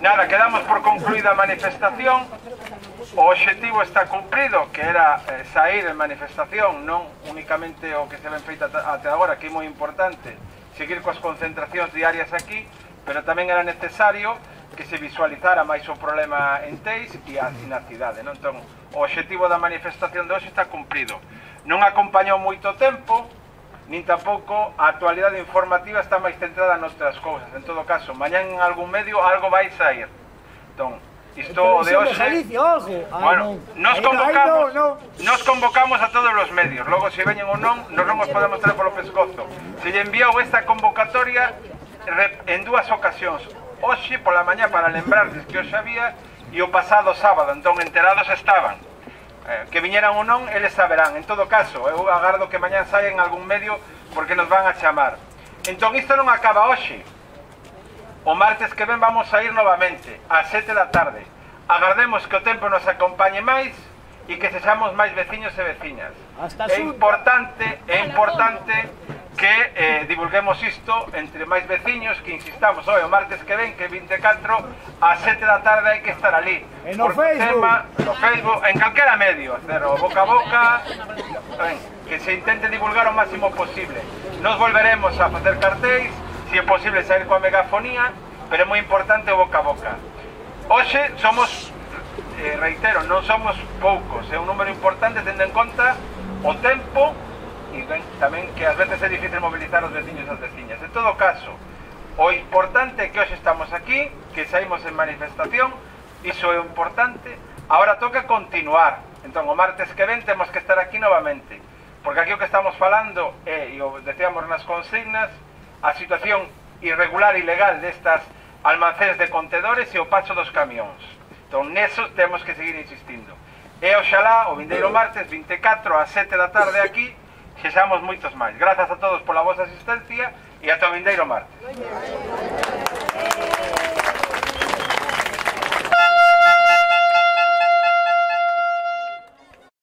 Nada, quedamos por concluída a manifestación. O obxectivo está cumprido, que era sair en manifestación, non únicamente o que se ven feito até agora, que é moi importante, seguir coas concentracións diarias aquí, pero tamén era necesario que se visualizara máis o problema en Teis e na cidade, non? Entón, o obxectivo da manifestación de hoxe está cumprido. Non acompañou moito tempo, nin tampouco a actualidade informativa está máis centrada noutras cousas. En todo caso, mañán en algún medio algo vai sair. Entón, isto de hoxe... Bueno, nos convocamos a todos os medios. Logo, se veñen ou non, nos non os podemos traer polo pescozo. Se lle enviou esta convocatoria en dúas ocasións. Hoxe, pola mañá, para lembrarles que hoxe había, e o pasado sábado. Entón, enterados estaban. Que viñeran ou non, eles saberán. En todo caso, eu agardo que mañá saia en algún medio porque nos van a chamar. Entón, isto non acaba hoxe. O martes que ven vamos a ir novamente, ás 7 da tarde. Agardemos que o tempo nos acompañe máis e que sexamos máis veciños e veciñas. É importante que divulguemos isto entre máis veciños, que insistamos, o martes que ven, que 24, ás 7 da tarde hai que estar ali. No Facebook, en calquera medio, boca a boca, que se intente divulgar o máximo posible. Nos volveremos a facer cartéis, se é posible sair coa megafonía, pero é moi importante o boca a boca. Hoxe somos, reitero, non somos poucos, é un número importante tendo en conta o tempo e tamén que ás veces é difícil mobilizar os veciños e as veciñas. En todo caso, o importante é que hoxe estamos aquí, que saímos en manifestación, iso é o importante. Agora toca continuar, entón o martes que ven temos que estar aquí novamente, porque aquí o que estamos falando é, e o decíamos nas consignas, a situación irregular e ilegal destas almacéns de contedores e o paso dos camións. Entón, neso temos que seguir insistindo. E oxalá, o vindeiro martes, 24 ás 7 da tarde aquí, sexamos moitos máis. Grazas a todos pola vosa asistencia e ata o vindeiro martes.